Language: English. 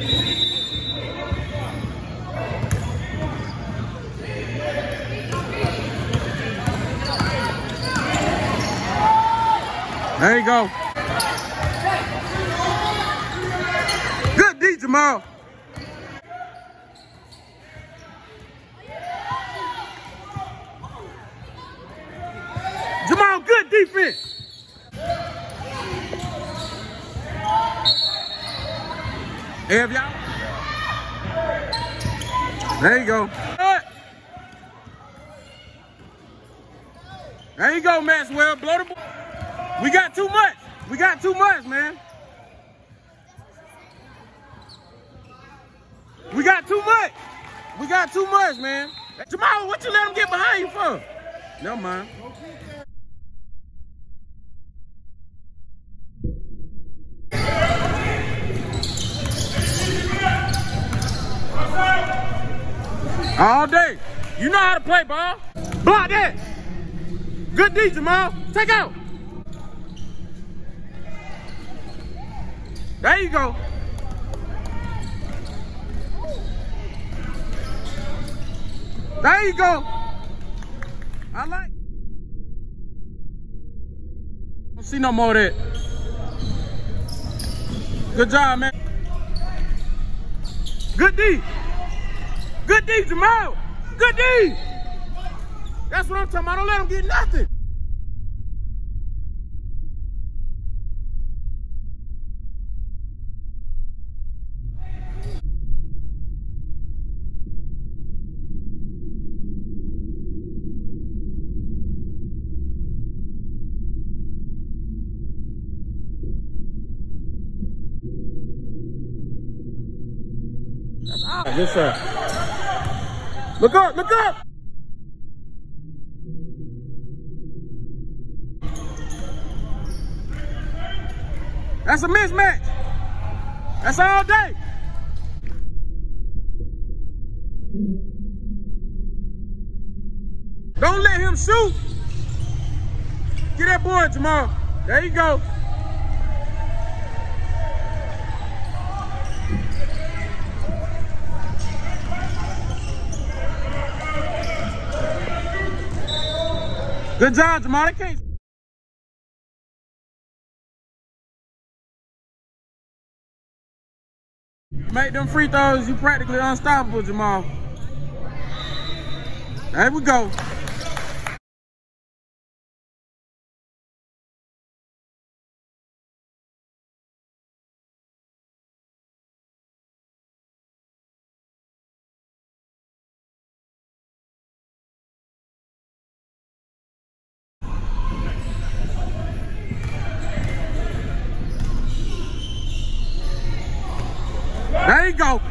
There you go. Good D, Jamal. Jamal, good defense. Have y'all? There you go. There you go, Maxwell. Blow the ball. We got too much. We got too much, man. We got too much. We got too much, man. Jamal, what you let him get behind you for? Never mind. All day. You know how to play ball. Block that. Good D, Jamal. Take out. There you go. There you go. I like. Don't see no more of that. Good job, man. Good D. Good D, Jamal. Good D. That's what I'm talking about. Don't let him get nothing. Yes, sir. Look up, look up. That's a mismatch. That's all day. Don't let him shoot. Get that board, Jamal. There you go. Good job, Jamal. I can't. Make them free throws, you practically unstoppable, Jamal. There we go. There you go.